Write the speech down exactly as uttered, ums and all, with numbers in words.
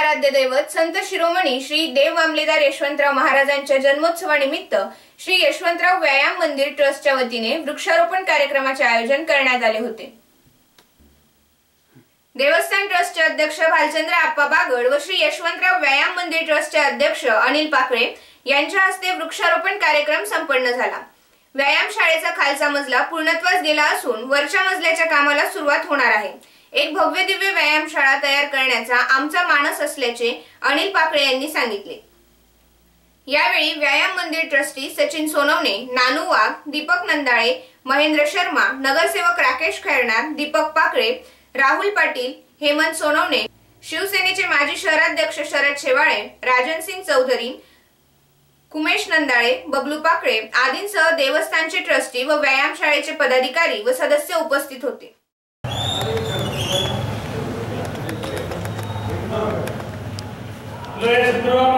आराध्य दैवत संत शिरोमणी श्री देव मामलेदार यशवंतराव महाराजांच्या जन्मोत्सवानिमित्त श्री यशवंतराव व्यायाम मंदिर ट्रस्टच्या वतीने वृक्षारोपण कार्यक्रमाचे आयोजन करण्यात आले होते। देवस्थान ट्रस्टचे अध्यक्ष भालचंद्र आप्पा बागड व श्री यशवंतराव व्यायाम मंदिर ट्रस्टचे अध्यक्ष अनिल पाकळे यांच्या हस्ते वृक्षारोपण कार्यक्रम संपन्न झाला। व्यायाम शाळेचा खालचा मजला पूर्णत्वास गेला असून वरच्या मजल्याच्या कामाला सुरुवात होणार आहे। एक भव्य दिव्य व्यायामशाळा तयार करण्याचा आमचा मानस असल्याचे अनिल पाकळे यांनी सांगितले। यावेळी व्यायाम मंदिर ट्रस्टी सचिन सोनवणे, नानू वाघ, दीपक नंदाळे, महेंद्र शर्मा, नगरसेवक राकेश खैरनार, दीपक पाकळे, राहुल पाटील, हेमंत सोनवणे, शिवसेनेचे माजी शहराध्यक्ष शरद शेवाळे, राजन सिंग चौधरी, कुमेश नंदाळे, बबलू पाकळे आदींसह देवस्थानचे ट्रस्टी व व्यायामशाळेचे पदाधिकारी व सदस्य उपस्थित होते। जय श्री राम।